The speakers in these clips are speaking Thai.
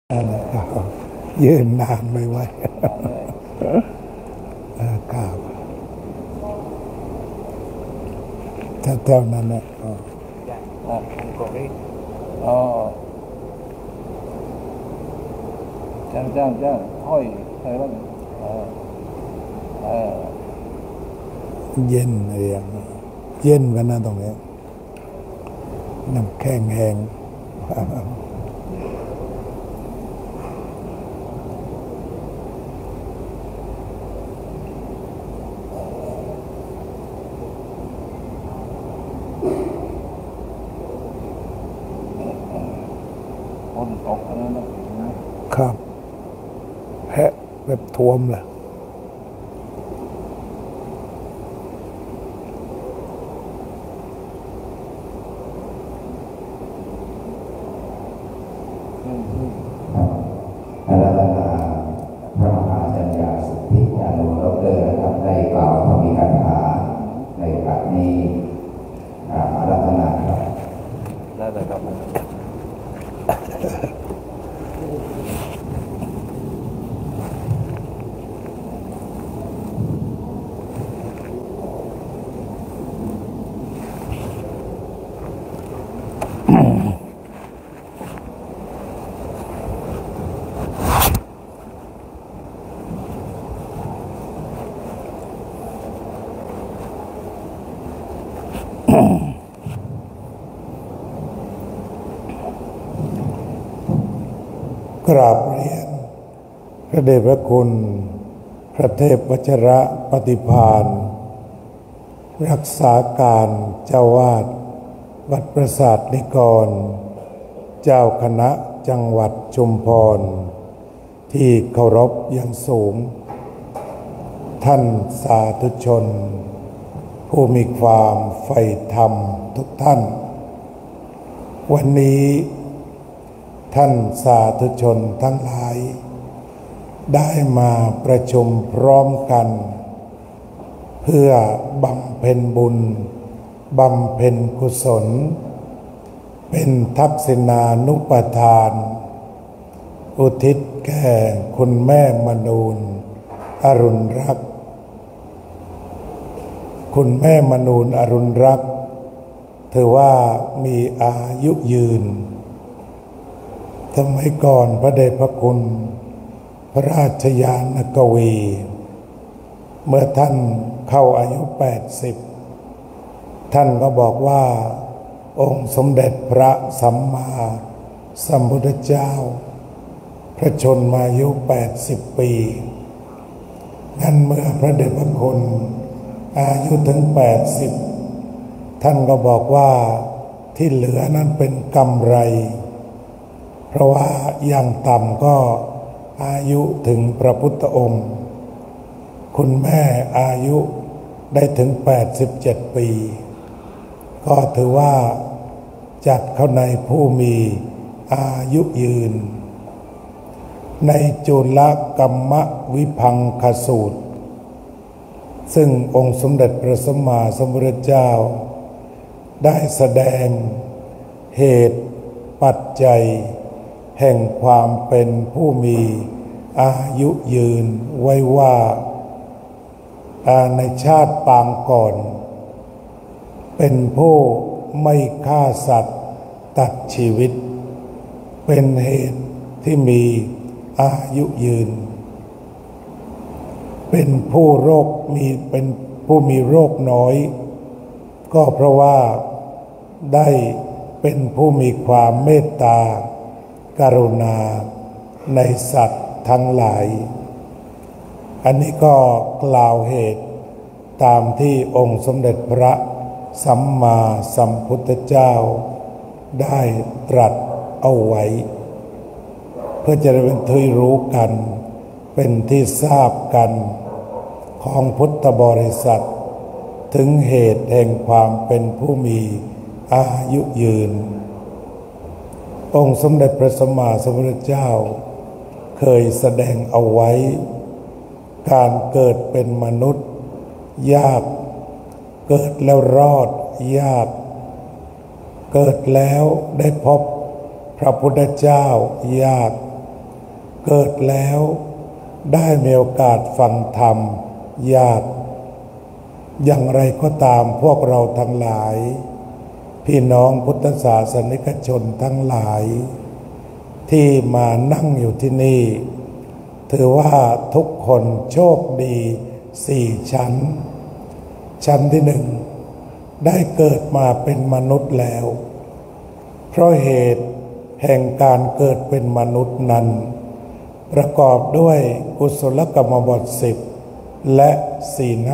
อะไรครับยืนนานไม่ไหวครับแถวๆนั้นนะ Không có cái ờ chẳng thôi hay lắm ờ ờ เย็นอะไรอย่างนี้เย็นกันนะตรงนี้น้ำแข็งแห้งคนตกอันนั้นครับแพะแบบท่วมเลยอาราธนาพระมหาจัญญาสุทธิญาโนดรนะครับได้กล่าวธรรมิกถาในโอกาสนี้อาราธนาครับได้เลยครับกราบเรียนพระเดชพระคุณพระเทพวชิระปฏิภาณรักษาการเจ้าวาดวัดประสาทนิกรเจ้าคณะจังหวัดชุมพรที่เคารพอย่างสูงท่านสาธุชนผู้มีความใฝ่ธรรมทุกท่านวันนี้ท่านสาธุชนทั้งหลายได้มาประชุมพร้อมกันเพื่อบำเพ็ญบุญบำเพ็ญกุศลเป็นทักษิณานุปทานอุทิศแก่คุณแม่มนูนอรุณรักษ์คุณแม่มนูนอรุณรักษ์ถือว่ามีอายุยืนสมัยก่อนพระเดชพระคุณพระราชยานกวีเมื่อท่านเข้าอายุ80ท่านก็บอกว่าองค์สมเด็จพระสัมมาสัมพุทธเจ้าพระชนมายุ80ปีงั้นเมื่อพระเดชพระคุณอายุถึง80ท่านก็บอกว่าที่เหลือนั้นเป็นกำไรเพราะว่าอย่างต่ำก็อายุถึงพระพุทธองค์คุณแม่อายุได้ถึง87ปีก็ถือว่าจัดเข้าในผู้มีอายุยืนในจุลกัมมวิพังคสูตรซึ่งองค์สมเด็จพระสัมมาสัมพุทธเจ้าได้แสดงเหตุปัจจัยแห่งความเป็นผู้มีอายุยืนไว้ว่าในชาติปางก่อนเป็นผู้ไม่ฆ่าสัตว์ตัดชีวิตเป็นเหตุที่มีอายุยืนเป็นผู้เป็นผู้มีโรคน้อยก็เพราะว่าได้เป็นผู้มีความเมตตากรุณาในสัตว์ทั้งหลายอันนี้ก็กล่าวเหตุตามที่องค์สมเด็จพระสัมมาสัมพุทธเจ้าได้ตรัสเอาไว้เพื่อจะได้เป็นที่รู้กันเป็นที่ทราบกันของพุทธบริษัทถึงเหตุแห่งความเป็นผู้มีอายุยืนองค์สมเด็จพระสัมมาสัมพุทธเจ้าเคยแสดงเอาไว้การเกิดเป็นมนุษย์ยากเกิดแล้วรอดยากเกิดแล้วได้พบพระพุทธเจ้ายากเกิดแล้วได้มีโอกาสฟังธรรมญาติอย่างไรก็ตามพวกเราทั้งหลายพี่น้องพุทธศาสนิกชนทั้งหลายที่มานั่งอยู่ที่นี่ถือว่าทุกคนโชคดี4 ชั้นชั้นที่1ได้เกิดมาเป็นมนุษย์แล้วเพราะเหตุแห่งการเกิดเป็นมนุษย์นั้นประกอบด้วยกุศลกรรมบท10และศีล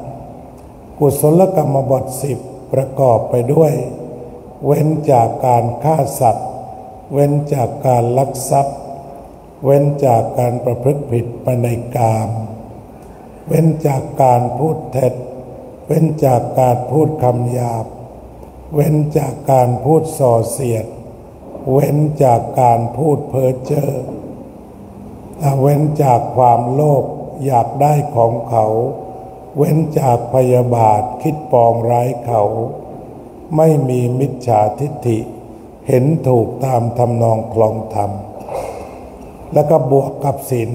5กุศลกรรมบท10ประกอบไปด้วยเว้นจากการฆ่าสัตว์เว้นจากการลักทรัพย์เว้นจากการประพฤติผิดไปในกามเว้นจากการพูดเท็จเว้นจากการพูดคำหยาบเว้นจากการพูดส่อเสียดเว้นจากการพูดเพ้อเจ้อเว้นจากความโลภอยากได้ของเขาเว้นจากพยาบาทคิดปองร้ายเขาไม่มีมิจฉาทิฏฐิเห็นถูกตามทำนองคลองธรรมแล้วก็บวกกับศีล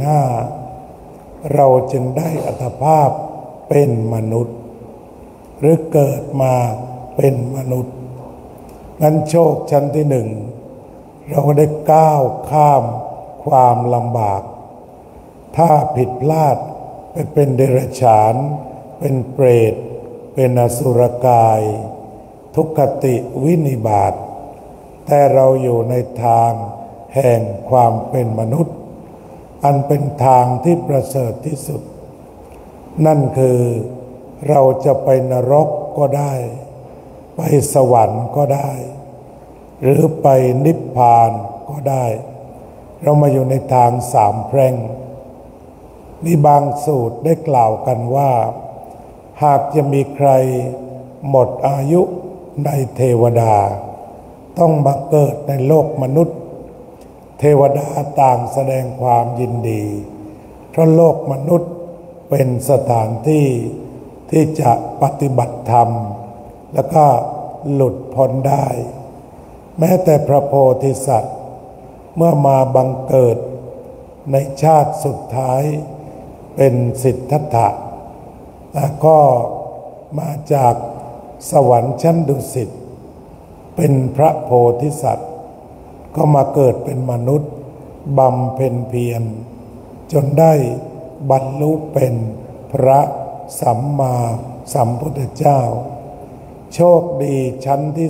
5เราจึงได้อัตภาพเป็นมนุษย์หรือเกิดมาเป็นมนุษย์งั้นโชคชั้นที่1เราได้ก้าวข้ามความลำบากถ้าผิดพลาดไปเป็นเดรัจฉานเป็นเปรตเป็นอสุรกายทุกขติวินิบาตแต่เราอยู่ในทางแห่งความเป็นมนุษย์อันเป็นทางที่ประเสริฐที่สุดนั่นคือเราจะไปนรกก็ได้ไปสวรรค์ก็ได้หรือไปนิพพานก็ได้เรามาอยู่ในทาง3 แพร่งมีบางสูตรได้กล่าวกันว่าหากจะมีใครหมดอายุในเทวดาต้องมาเกิดในโลกมนุษย์เทวดาต่างแสดงความยินดีเพราะโลกมนุษย์เป็นสถานที่ที่จะปฏิบัติธรรมแล้วก็หลุดพ้นได้แม้แต่พระโพธิสัตว์เมื่อมาบังเกิดในชาติสุดท้ายเป็นสิทธัตถะก็มาจากสวรรค์ชั้นดุสิตเป็นพระโพธิสัตว์ก็มาเกิดเป็นมนุษย์บำเพ็ญเพียรจนได้บรรลุเป็นพระสัมมาสัมพุทธเจ้าโชคดีชั้นที่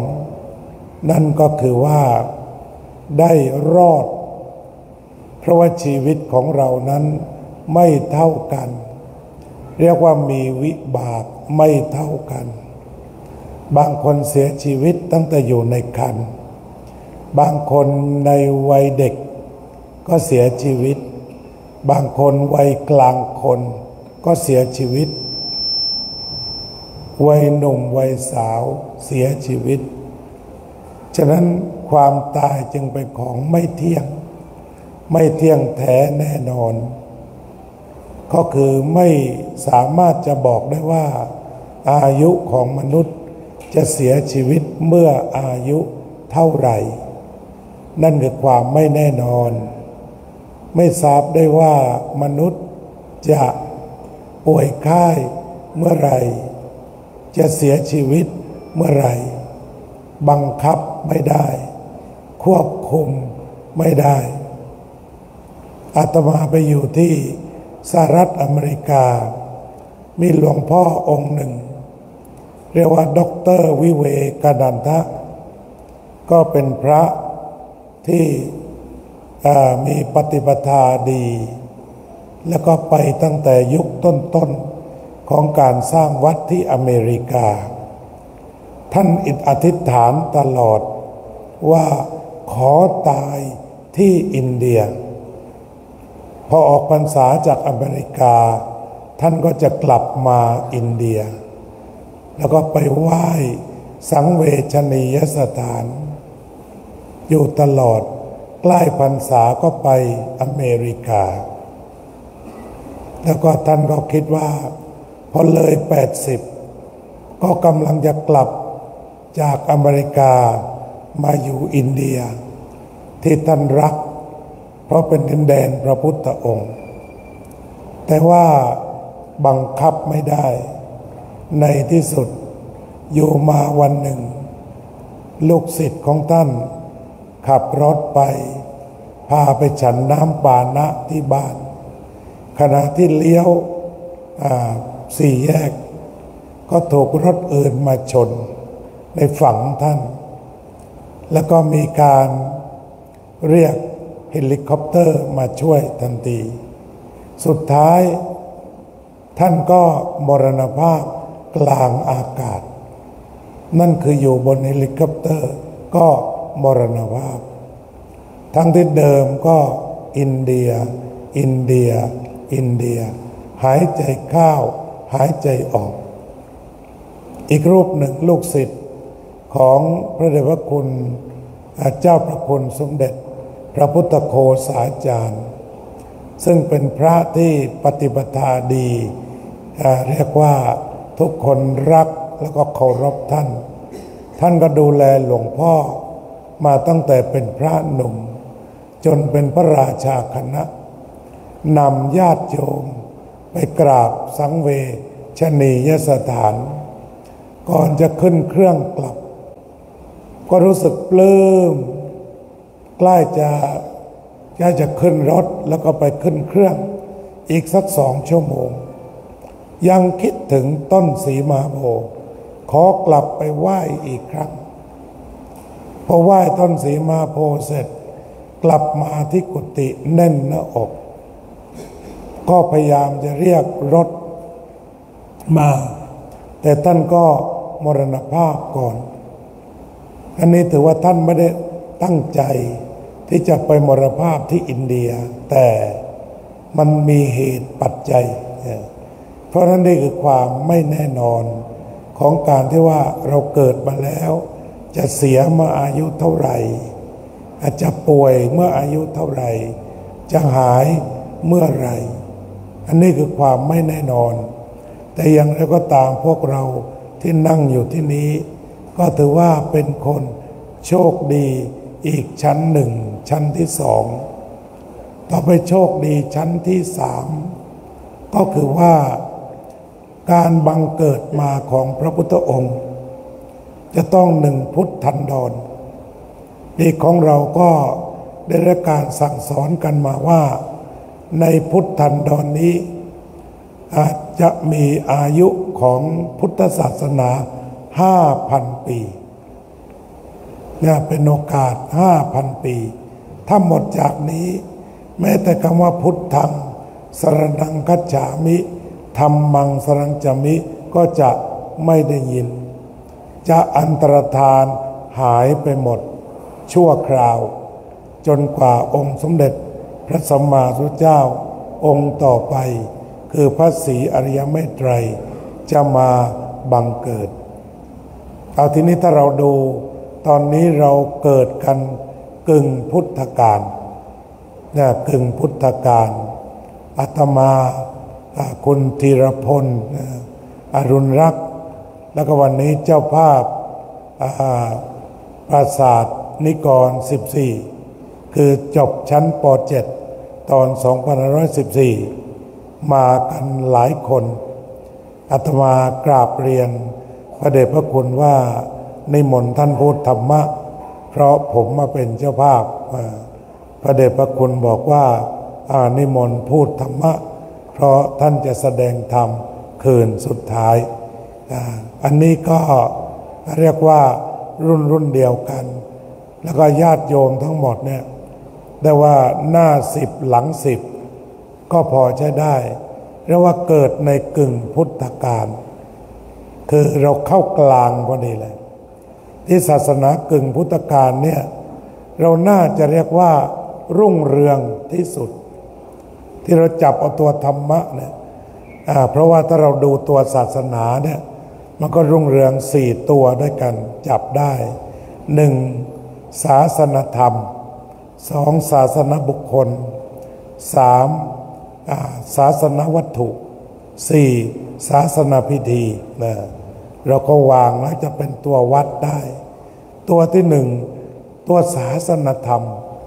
2นั่นก็คือว่าได้รอดเพราะว่าชีวิตของเรานั้นไม่เท่ากันเรียกว่ามีวิบากไม่เท่ากันบางคนเสียชีวิตตั้งแต่อยู่ในครรภ์บางคนในวัยเด็กก็เสียชีวิตบางคนวัยกลางคนก็เสียชีวิตวัยหนุ่มวัยสาวเสียชีวิตฉะนั้นความตายจึงเป็นของไม่เที่ยงแท้แน่นอนก็คือไม่สามารถจะบอกได้ว่าอายุของมนุษย์จะเสียชีวิตเมื่ออายุเท่าไหร่นั่นคือความไม่แน่นอนไม่ทราบได้ว่ามนุษย์จะป่วยไข้เมื่อไหร่จะเสียชีวิตเมื่อไหร่บังคับไม่ได้ควบคุมไม่ได้อาตมาไปอยู่ที่สหรัฐอเมริกามีหลวงพ่อองค์หนึ่งเรียกว่าด็อกเตอร์วิเวกนันทะก็เป็นพระที่มีปฏิปทาดีแล้วก็ไปตั้งแต่ยุคต้นๆของการสร้างวัดที่อเมริกาท่านอธิษฐานตลอดว่าขอตายที่อินเดียพอออกพรรษาจากอเมริกาท่านก็จะกลับมาอินเดียแล้วก็ไปไหว้สังเวชนียสถานอยู่ตลอดใกล้พรรษาก็ไปอเมริกาแล้วก็ท่านก็คิดว่าพอเลย80ก็กำลังจะกลับจากอเมริกามาอยู่อินเดียที่ท่านรักเพราะเป็นดินแดนพระพุทธองค์แต่ว่าบังคับไม่ได้ในที่สุดอยู่มาวันหนึ่งลูกศิษย์ของท่านขับรถไปพาไปฉันน้ำปานะที่บ้านขณะที่เลี้ยวสี่แยกก็ถูกรถอื่นมาชนในฝั่งท่านแล้วก็มีการเรียกเฮลิคอปเตอร์มาช่วยทันทีสุดท้ายท่านก็มรณภาพกลางอากาศนั่นคืออยู่บนเฮลิคอปเตอร์ก็มรณภาพทั้งที่เดิมก็อินเดียอินเดียอินเดียหายใจเข้าหายใจออกอีกรูปหนึ่งลูกศิษย์ของพระเดชพระคุณเจ้าพระคุณสมเด็จพระพุทธโฆษาจารย์ซึ่งเป็นพระที่ปฏิบัติดีเรียกว่าทุกคนรักแล้วก็เคารพท่านก็ดูแลหลวงพ่อมาตั้งแต่เป็นพระหนุ่มจนเป็นพระราชาคณะนำญาติโยมไปกราบสังเวชนียสถานก่อนจะขึ้นเครื่องกลับก็รู้สึกปลื้มใกล้จะขึ้นรถแล้วก็ไปขึ้นเครื่องอีกสัก2 ชั่วโมงยังคิดถึงต้นสีมาโพธิ์ขอกลับไปไหว้อีกครั้งพอไหว้ต้นสีมาโพธิ์เสร็จกลับมาที่กุฏิแน่นหน้าอกก็พยายามจะเรียกรถมาแต่ท่านก็มรณภาพก่อนอันนี้ถือว่าท่านไม่ได้ตั้งใจที่จะไปมรณภาพที่อินเดียแต่มันมีเหตุปัจจัยเพราะนั้นนี่คือความไม่แน่นอนของการที่ว่าเราเกิดมาแล้วจะเสียเมื่ออายุเท่าไหร่อาจจะป่วยเมื่ออายุเท่าไหร่จะหายเมื่อไหร่อันนี้คือความไม่แน่นอนแต่อย่างไรก็ตามพวกเราที่นั่งอยู่ที่นี้ก็ถือว่าเป็นคนโชคดีอีกชั้นหนึ่งชั้นที่2ต่อไปโชคดีชั้นที่3ก็คือว่าการบังเกิดมาของพระพุทธองค์จะต้อง1 พุทธันดรนี่ของเราก็ได้รับการสั่งสอนกันมาว่าในพุทธันดรนี้อาจจะมีอายุของพุทธศาสนา 5,000 ปีเนี่ยเป็นโอกาส 5,000 ปีถ้าหมดจากนี้แม้แต่คำว่าพุทธังสรณังคัจฉามิธัมมังสรณังคัจฉามิก็จะไม่ได้ยินจะอันตรธานหายไปหมดชั่วคราวจนกว่าองค์สมเด็จพระสัมมาสัมพุทธเจ้าองค์ต่อไปคือพระศรีอริยเมตไตรจะมาบังเกิดเอาทีนี้ถ้าเราดูตอนนี้เราเกิดกันกึ่งพุทธกาลเนี่ยกึ่งพุทธกาลอาตมาคุณธีรพลอรุณรักษ์แล้วก็วันนี้เจ้าภาพปราสาทนิกร14คือจบชั้นป .7 ตอน 2514 มากันหลายคนอาตมากราบเรียนพระเดชพระคุณว่านิมนต์ท่านพูดธรรมะเพราะผมมาเป็นเจ้าภาพพระเดชพระคุณบอกว่านิมนต์พูดธรรมะเพราะท่านจะแสดงธรรมคืนสุดท้ายอันนี้ก็เรียกว่ารุ่นเดียวกันแล้วก็ญาติโยมทั้งหมดเนี่ยได้ว่าหน้า10หลัง10ก็พอใช้ได้เรียกว่าเกิดในกึ่งพุทธกาลคือเราเข้ากลางพอดีเลยที่ศาสนากึ่งพุทธกาลเนี่ยเราน่าจะเรียกว่ารุ่งเรืองที่สุดที่เราจับเอาตัวธรรมะเนี่ยเพราะว่าถ้าเราดูตัวศาสนาเนี่ยมันก็รุ่งเรือง4ตัวด้วยกันจับได้1ศาสนธรรม2ศาสนบุคคล3ศาสนวัตถุ4ศาสนพิธีนะเราก็วางแล้วจะเป็นตัววัดได้ตัวที่1ตัวศาสนธรรม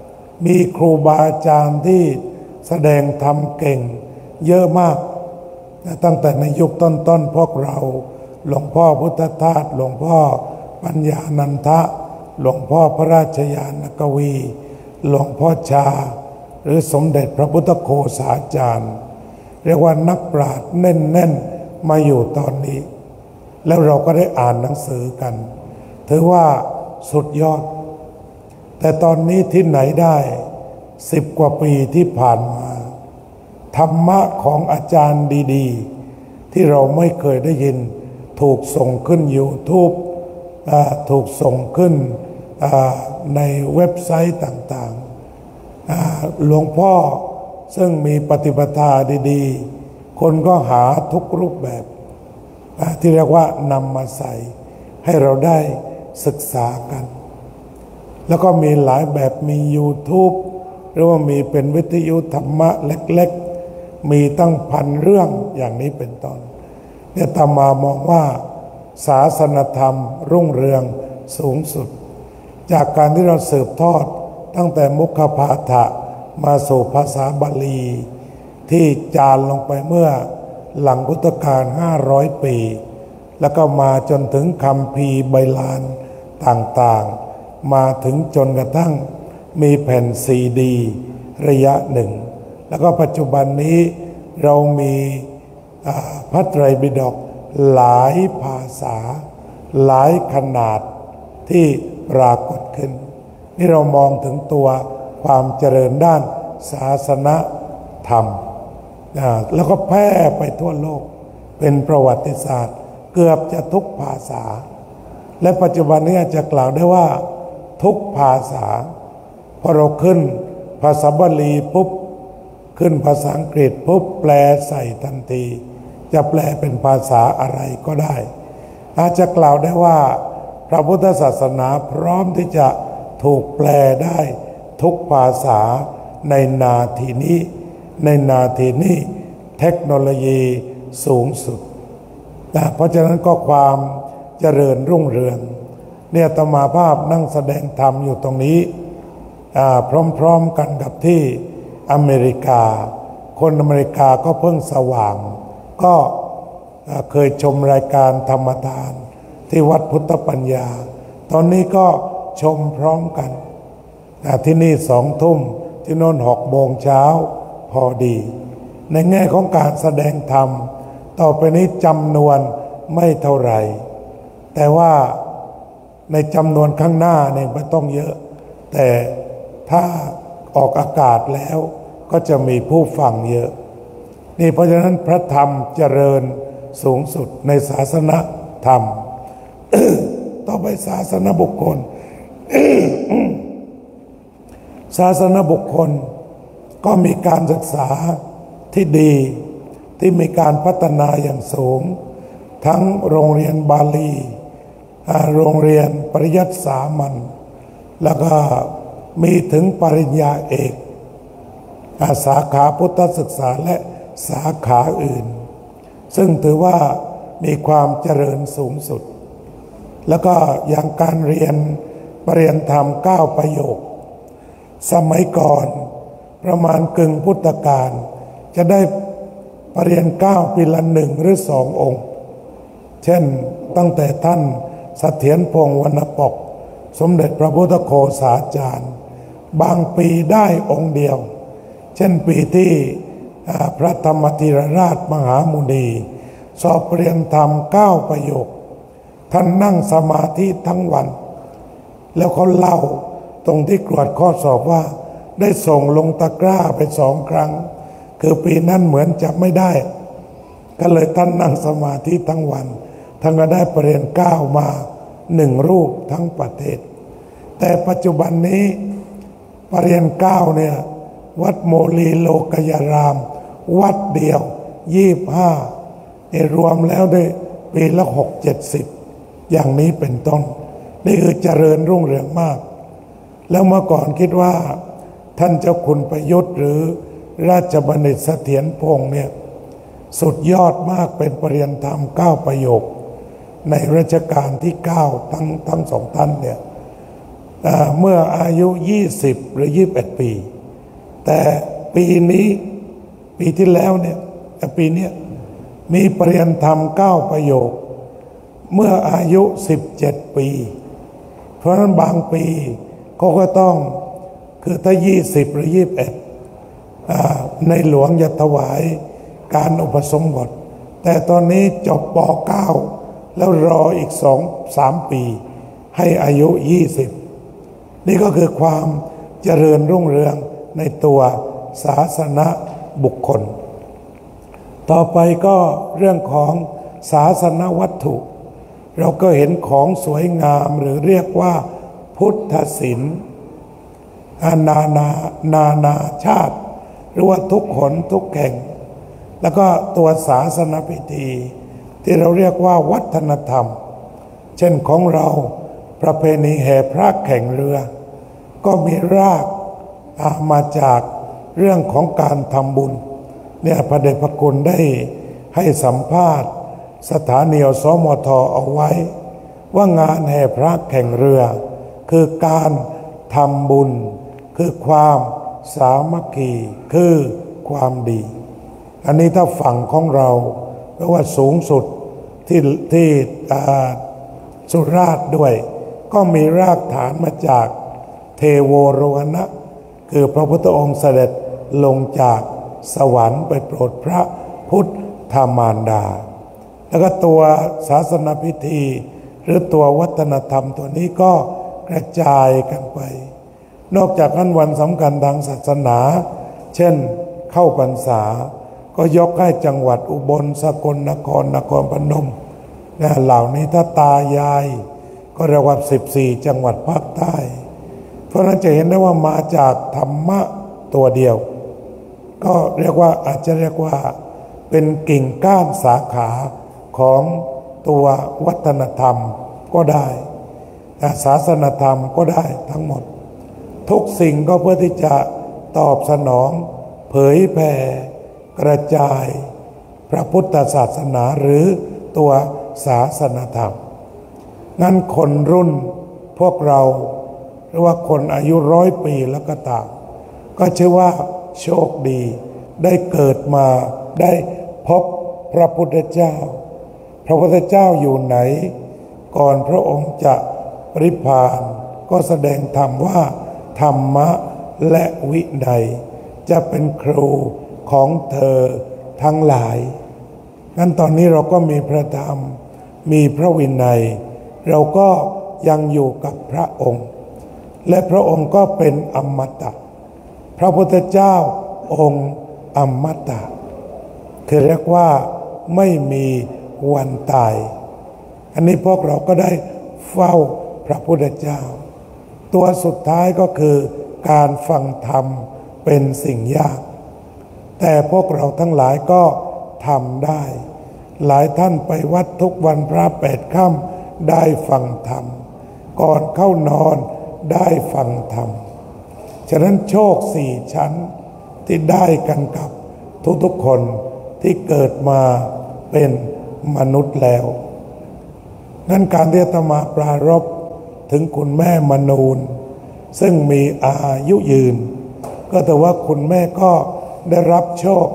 มีครูบาอาจารย์ที่แสดงธรรมเก่งเยอะมากตั้งแต่ในยุคต้นๆพวกเราหลวงพ่อพุทธทาสหลวงพ่อปัญญานันทะหลวงพ่อพระราชยานกวีหลวงพ่อชาหรือสมเด็จพระพุทธโฆษาจารย์เรียกว่านักปราชญ์แน่นๆมาอยู่ตอนนี้แล้วเราก็ได้อ่านหนังสือกันถือว่าสุดยอดแต่ตอนนี้ที่ไหนได้10 กว่าปีที่ผ่านมาธรรมะของอาจารย์ดีๆที่เราไม่เคยได้ยินถูกส่งขึ้น YouTube ถูกส่งขึ้นในเว็บไซต์ต่างๆหลวงพ่อซึ่งมีปฏิปทาดีๆคนก็หาทุกรูปแบบที่เรียกว่านำมาใส่ให้เราได้ศึกษากันแล้วก็มีหลายแบบมี YouTube หรือว่ามีเป็นวิทยุธรรมะเล็กๆมีตั้ง1,000 เรื่องอย่างนี้เป็นต้นเนี่ยอาตมามองว่าศาสนธรรมรุ่งเรืองสูงสุดจากการที่เราสืบทอดตั้งแต่มุขภาฐะมาสู่ภาษาบาลีที่จารึกลงไปเมื่อหลังพุทธกาล500 ปีแล้วก็มาจนถึงคัมภีร์ไบลานต่างๆมาถึงจนกระทั่งมีแผ่นซีดีระยะหนึ่งแล้วก็ปัจจุบันนี้เรามีพระไตรปิฎกหลายภาษาหลายขนาดที่ปรากฏขึ้นนี่เรามองถึงตัวความเจริญด้านศาสนธรรมแล้วก็แพร่ไปทั่วโลกเป็นประวัติศาสตร์เกือบจะทุกภาษาและปัจจุบันนี้จะกล่าวได้ว่าทุกภาษาพอเราขึ้นภาษาบาลีปุ๊บขึ้นภาษาอังกฤษปุ๊บแปลใส่ทันทีจะแปลเป็นภาษาอะไรก็ได้อาจจะกล่าวได้ว่าพระพุทธศาสนาพร้อมที่จะถูกแปลได้ทุกภาษาในนาทีนี้เทคโนโลยีสูงสุดเพราะฉะนั้นก็ความเจริญรุ่งเรืองเนี่ยอาตมาภาพนั่งแสดงธรรมอยู่ตรงนี้พร้อมๆกันกับที่อเมริกาคนอเมริกาก็เพิ่งสว่างก็เคยชมรายการธรรมทานที่วัดพุทธปัญญาตอนนี้ก็ชมพร้อมกันที่นี่20 ทุ่มที่โน่น6 โมงเช้าพอดีในแง่ของการแสดงธรรมต่อไปนี้จำนวนไม่เท่าไหร่แต่ว่าในจำนวนข้างหน้าเนี่ยไม่ต้องเยอะแต่ถ้าออกอากาศแล้วก็จะมีผู้ฟังเยอะนี่เพราะฉะนั้นพระธรรมเจริญสูงสุดในศาสนธรรม ต่อไปศาสนบุคคล ศาสนบุคคลก็มีการศึกษาที่ดีที่มีการพัฒนาอย่างสูงทั้งโรงเรียนบาลีโรงเรียนปริยัติสามัญแล้วก็มีถึงปริญญาเอกสาขาพุทธศึกษาและสาขาอื่นซึ่งถือว่ามีความเจริญสูงสุดแล้วก็อย่างการเรียนปริญญาธรรม9 ประโยคสมัยก่อนประมาณกึ่งพุทธกาลจะได้ปริญญา9 ปีละ 1 หรือ 2 องค์เช่นตั้งแต่ท่านเสถียรพงษ์วรรณปกสมเด็จพระพุทธโฆษาจารย์บางปีได้องค์เดียวเช่นปีที่พระธรรมธีรราชมหามุนีสอบปริญญาธรรม9 ประโยคท่านนั่งสมาธิทั้งวันแล้วเขาเล่าตรงที่กรวดข้อสอบว่าได้ส่งลงตะกร้าไป2 ครั้งคือปีนั้นเหมือนจะไม่ได้ก็เลยท่านนั่งสมาธิทั้งวันท่านก็ได้ปริญญา9 มา1 รูปทั้งประเทศแต่ปัจจุบันนี้ปริญญา9เนี่ยวัดโมลีโลกยารามวัดเดียว25รวมแล้วได้ปีละ6-70อย่างนี้เป็นต้นนี่คือเจริญรุ่งเรืองมากแล้วเมื่อก่อนคิดว่าท่านเจ้าคุณประยุทธ์หรือราชบัณฑิตเสถียรพงษ์เนี่ยสุดยอดมากเป็นปริญญาธรรม9 ประโยคในรัชกาลที่9ทั้ง2 ท่านเนี่ยเมื่ออายุ20หรือ21ปีแต่ปีนี้ปีที่แล้วเนี่ยปีนี้มีปริญญาธรรม9ประโยคเมื่ออายุ17ปีเพราะฉะนั้นบางปีก็ต้องคือถ้า20หรือ21ในหลวงจะถวายการอุปสมบทแต่ตอนนี้จบป.9 แล้วรออีก2-3 ปีให้อายุ20นี่ก็คือความเจริญรุ่งเรืองในตัวศาสนบุคคลต่อไปก็เรื่องของศาสนวัตถุเราก็เห็นของสวยงามหรือเรียกว่าพุทธศิลป์นานาชาติหรือว่าทุกหนทุกแห่งแล้วก็ตัวศาสนพิธีที่เราเรียกว่าวัฒนธรรมเช่นของเราประเพณีแห่พระแข่งเรือก็มีรากมาจากเรื่องของการทำบุญเนี่ยพระเดชพระคุณได้ให้สัมภาษณ์สถานีสมทเอาไว้ว่างานแห่พระแข่งเรือคือการทำบุญคือความสามัคคีคือความดีอันนี้ถ้าฝั่งของเราแปลว่าสูงสุดที่สุราษฎร์ด้วยก็มีรากฐานมาจากเทโวโรหณะคือพระพุทธองค์เสด็จลงจากสวรรค์ไปโปรดพระพุทธมารดาแล้วก็ตัวศาสนพิธีหรือตัววัฒนธรรมตัวนี้ก็กระจายกันไปนอกจากนั้นวันสำคัญทางศาสนาเช่นเข้าพรรษาก็ยกให้จังหวัดอุบลสกลนครนครพนมเหล่านี้ถ้าตายายก็เรียกว่า14จังหวัดภาคใต้เพราะนั้นจะเห็นได้ว่ามาจากธรรมะตัวเดียวก็เรียกว่าอาจจะเรียกว่าเป็นกิ่งก้านสาขาของตัววัฒนธรรมก็ได้ศาสนธรรมก็ได้ทั้งหมดทุกสิ่งก็เพื่อที่จะตอบสนองเผยแผ่กระจายพระพุทธศาสนาหรือตัวศาสนธรรมงั้นคนรุ่นพวกเราหรือว่าคนอายุ100 ปีแล้วก็ตามก็ชื่อว่าโชคดีได้เกิดมาได้พบพระพุทธเจ้าพระพุทธเจ้าอยู่ไหนก่อนพระองค์จะปรินิพพานก็แสดงธรรมว่าธรรมะและวินัยจะเป็นครูของเธอทั้งหลายงั้นตอนนี้เราก็มีพระธรรมมีพระวินัยเราก็ยังอยู่กับพระองค์และพระองค์ก็เป็นอมตะพระพุทธเจ้าองค์อมตะคือเรียกว่าไม่มีวันตายอันนี้พวกเราก็ได้เฝ้าพระพุทธเจ้าตัวสุดท้ายก็คือการฟังธรรมเป็นสิ่งยากแต่พวกเราทั้งหลายก็ทำได้หลายท่านไปวัดทุกวันพระ8 ค่ำได้ฟังธรรมก่อนเข้านอนได้ฟังธรรมฉะนั้นโชค4 ชั้นที่ได้กันกับทุกๆคนที่เกิดมาเป็นมนุษย์แล้วงั้นการที่อาตมาปรารภถึงคุณแม่มนูนซึ่งมีอายุยืนก็แต่ว่าคุณแม่ก็ได้รับโชค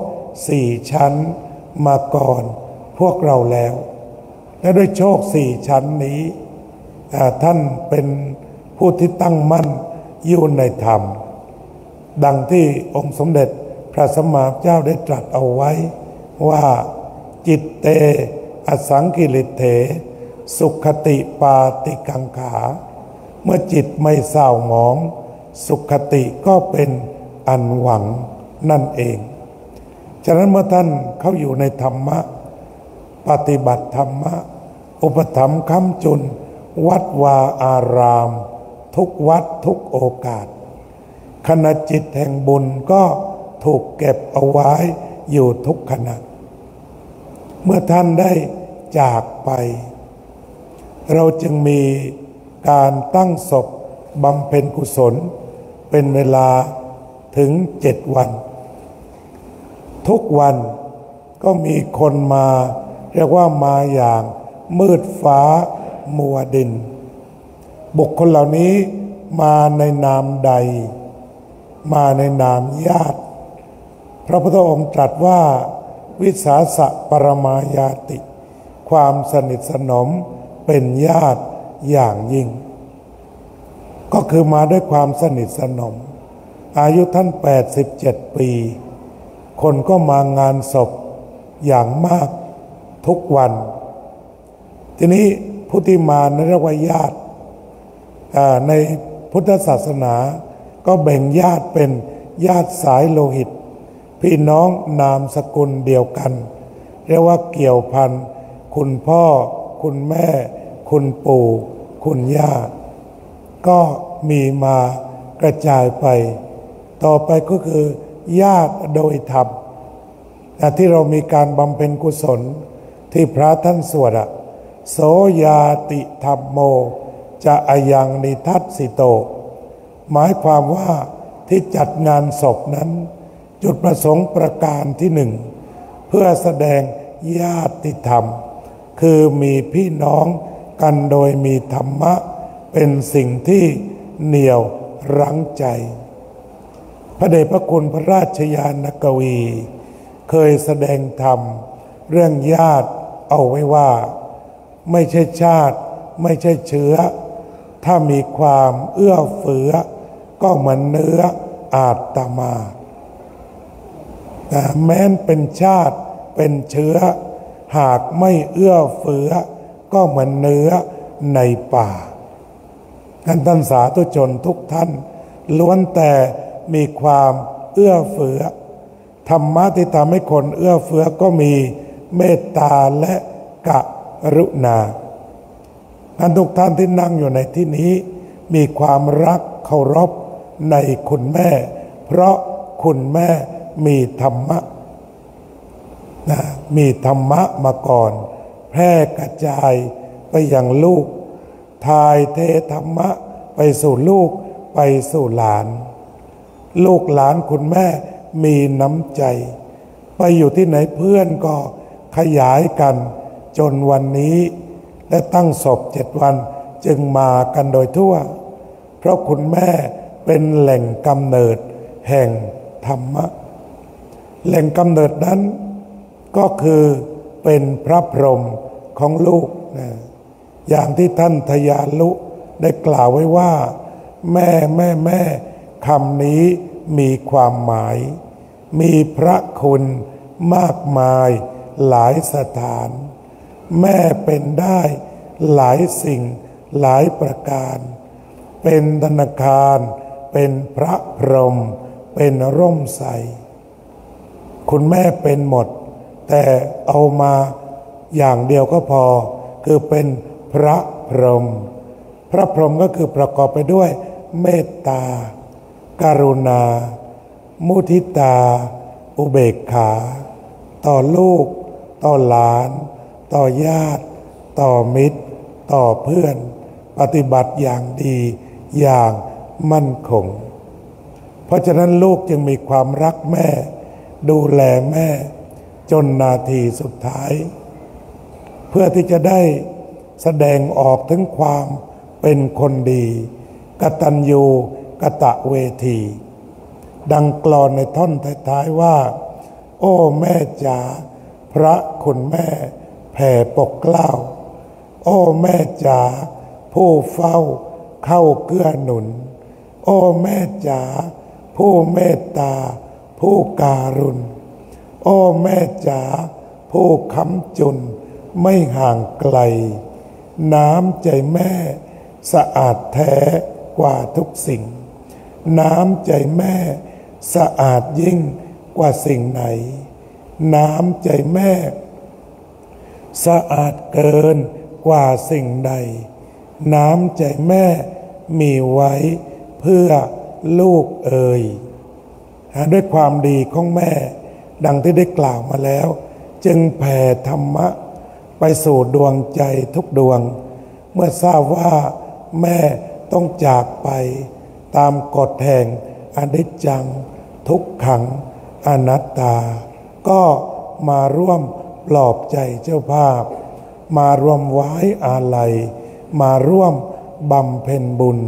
4 ชั้นมาก่อนพวกเราแล้วและด้วยโชค4 ชั้นนี้ท่านเป็นผู้ที่ตั้งมั่นอยู่ในธรรมดังที่องค์สมเด็จพระสัมมาสัมพุทธเจ้าได้ตรัสเอาไว้ว่าจิตเตอสังกิริเถสุขติปาติกังขาเมื่อจิตไม่เศร้าหมองสุขติก็เป็นอันหวังนั่นเองฉะนั้นเมื่อท่านเข้าอยู่ในธรรมะปฏิบัติธรรมะอุปถัมภ์ค้ำจุนวัดวาอารามทุกวัดทุกโอกาสขณะจิตแห่งบุญก็ถูกเก็บเอาไว้อยู่ทุกขณะเมื่อท่านได้จากไปเราจึงมีการตั้งศพบำเพ็ญกุศลเป็นเวลาถึง7 วันทุกวันก็มีคนมาเรียกว่ามาอย่างมืดฟ้ามัวดินบุคคลเหล่านี้มาในนามใดมาในนามญาติพระพุทธองค์ตรัสว่าวิสาสะปรมายาติความสนิทสนมเป็นญาติอย่างยิ่งก็คือมาด้วยความสนิทสนมอายุท่าน87 ปีคนก็มางานศพอย่างมากทุกวันทีนี้ผู้ที่มาเรียกว่าญาติในพุทธศาสนาก็แบ่งญาติเป็นญาติสายโลหิตพี่น้องนามสกุลเดียวกันเรียกว่าเกี่ยวพันคุณพ่อคุณแม่คุณปู่คุณย่าก็มีมากระจายไปต่อไปก็คือญาติโดยธรรมที่เรามีการบำเพ็ญกุศลที่พระท่านสวดโสยาติธรรมโมจะอายังนิทัสสิโตหมายความว่าที่จัดงานศพนั้นจุดประสงค์ประการที่หนึ่งเพื่อแสดงญาติธรรมคือมีพี่น้องกันโดยมีธรรมะเป็นสิ่งที่เหนี่ยวรั้งใจพระเดชพระคุณพระราชยานกวีเคยแสดงธรรมเรื่องญาติเอาไว้ว่าไม่ใช่ชาติไม่ใช่เชื้อถ้ามีความเอื้อเฟื้อก็เหมือนเนื้ออาตมาแต่แม้นเป็นชาติเป็นเชื้อหากไม่เอื้อเฟื้อก็เหมือนเนื้อในป่าท่านสาธุชนทุกท่านล้วนแต่มีความเอื้อเฟื้อธรรมะที่ทำให้คนเอื้อเฟื้อก็มีเมตตาและกรุณาทุกท่านที่นั่งอยู่ในที่นี้มีความรักเคารพในคุณแม่เพราะคุณแม่มีธรรมะมีธรรมะมาก่อนแพร่กระจายไปยังลูกทายเทธรรมะไปสู่ลูกไปสู่หลานลูกหลานคุณแม่มีน้ำใจไปอยู่ที่ไหนเพื่อนก็ขยายกันจนวันนี้และตั้งศพ7 วันจึงมากันโดยทั่วเพราะคุณแม่เป็นแหล่งกำเนิดแห่งธรรมะแหล่งกำเนิดนั้นก็คือเป็นพระพรหมของลูกนะอย่างที่ท่านทยาลุได้กล่าวไว้ว่าแม่คำนี้มีความหมายมีพระคุณมากมายหลายสถานแม่เป็นได้หลายสิ่งหลายประการเป็นธนาคารเป็นพระพรหมเป็นร่มไทรคุณแม่เป็นหมดแต่เอามาอย่างเดียวก็พอคือเป็นพระพรหมพระพรหมก็คือประกอบไปด้วยเมตตากรุณามุทิตาอุเบกขาต่อลูกต่อหลานต่อญาติต่อมิตรต่อเพื่อนปฏิบัติอย่างดีอย่างมั่นคงเพราะฉะนั้นลูกจึงมีความรักแม่ดูแลแม่จนนาทีสุดท้ายเพื่อที่จะได้แสดงออกถึงความเป็นคนดีกตัญญูกตเวทีดังกลอนในท่อนท้ายๆว่าโอ้แม่จ๋าพระคุณแม่แผ่ปกเกล้าโอ้แม่จ๋าผู้เฝ้าเข้าเกื้อหนุนโอ้แม่จ๋าผู้เมตตาผู้การุณโอ้แม่จ๋าผู้ค้ำจุนไม่ห่างไกลน้ำใจแม่สะอาดแท้กว่าทุกสิ่งน้ำใจแม่สะอาดยิ่งกว่าสิ่งไหนน้ำใจแม่สะอาดเกินกว่าสิ่งใดน้ำใจแม่มีไว้เพื่อลูกเอ่ยด้วยความดีของแม่ดังที่ได้กล่าวมาแล้วจึงแผ่ธรรมะไปสู่ดวงใจทุกดวงเมื่อทราบว่าแม่ต้องจากไปตามกฎแห่งอนิจจังทุกขังอนัตตาก็มาร่วมปลอบใจเจ้าภาพมารวมไว้อาลัยมาร่วมบำเพ็ญบุญ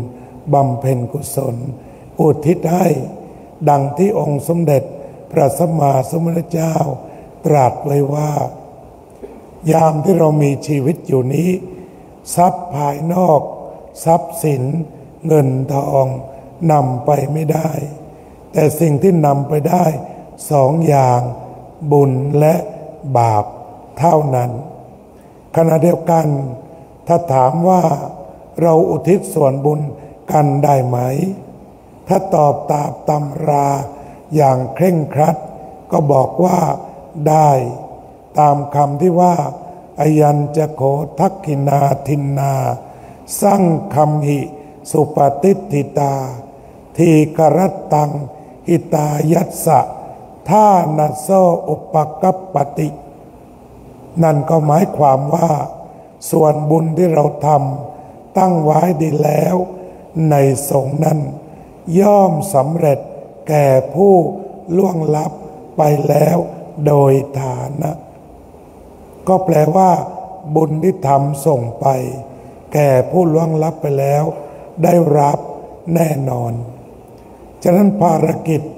บำเพ็ญกุศลอุทิศให้ดังที่องค์สมเด็จพระสัมมาสัมพุทธเจ้าตรัสไว้ว่ายามที่เรามีชีวิตอยู่นี้ทรัพย์ภายนอกทรัพย์สินเงินทองนำไปไม่ได้แต่สิ่งที่นำไปได้สองอย่างบุญและบาปเท่านั้นขณะเดียวกันถ้าถามว่าเราอุทิศส่วนบุญกันได้ไหมถ้าตอบตามตำราอย่างเคร่งครัดก็บอกว่าได้ตามคำที่ว่าอายัญจะโขทักขินาทินนาสั่งคัมหิสุปฏิทิตาทีกรัตตังหิตายัสสะท่านัสโสอุปกัปปตินั่นก็หมายความว่าส่วนบุญที่เราทำตั้งไว้ดีแล้วในสงฆ์นั้นย่อมสำเร็จแก่ผู้ล่วงลับไปแล้วโดยฐานะก็แปลว่าบุญที่ทำส่งไปแก่ผู้ล่วงลับไปแล้วได้รับแน่นอนฉะนั้นภารกิจ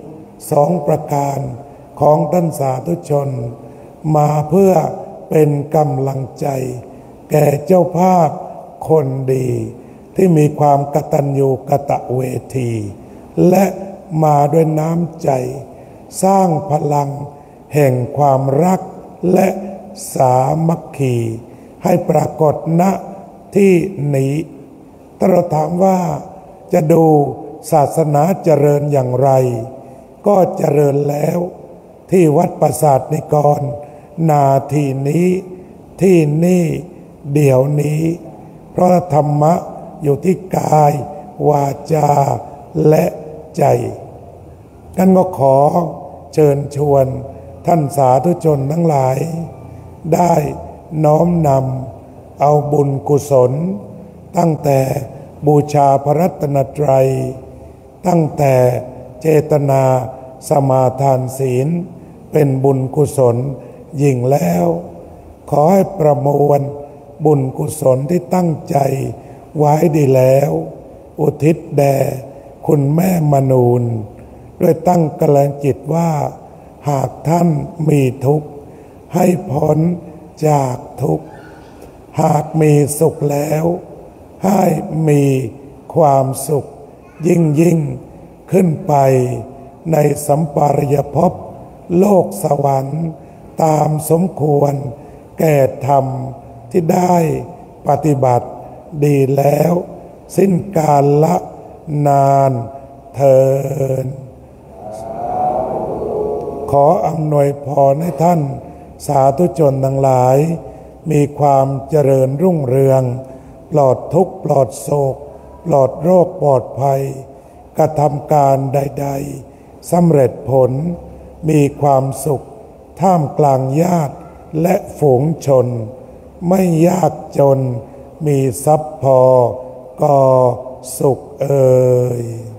2ประการของท่านสาธุชนมาเพื่อเป็นกำลังใจแก่เจ้าภาพคนดีที่มีความกตัญญูกตเวทีและมาด้วยน้ำใจสร้างพลังแห่งความรักและสามัคคีให้ปรากฏณที่นี้ถ้าเราถามว่าจะดูศาสนาเจริญอย่างไรก็เจริญแล้วที่วัดปราสาทนิกรนาทีนี้ที่นี่เดี๋ยวนี้เพราะธรรมะอยู่ที่กายวาจาและใจกันก็ขอเชิญชวนท่านสาธุชนทั้งหลายได้น้อมนำเอาบุญกุศลตั้งแต่บูชาพระรัตนตรัยตั้งแต่เจตนาสมาทานศีลเป็นบุญกุศลยิ่งแล้วขอให้ประมวลบุญกุศลที่ตั้งใจไว้ดีแล้วอุทิศแด่คุณแม่มนูนด้วยตั้งกำลังจิตว่าหากท่านมีทุกข์ให้พ้นจากทุกข์หากมีสุขแล้วให้มีความสุขยิ่งขึ้นไปในสัมปรายภพโลกสวรรค์ตามสมควรแก่ธรรมที่ได้ปฏิบัติดีแล้วสิ้นกาลละนานเทินขออำนวยพรให้ท่านสาธุชนทั้งหลายมีความเจริญรุ่งเรืองปลอดทุกข์ปลอดโศกปลอดโรคปลอดภัยกระทำการใดๆสำเร็จผลมีความสุขท่ามกลางญาติและฝูงชนไม่ยากจนมีทรัพย์พอก็สุขเอ่ย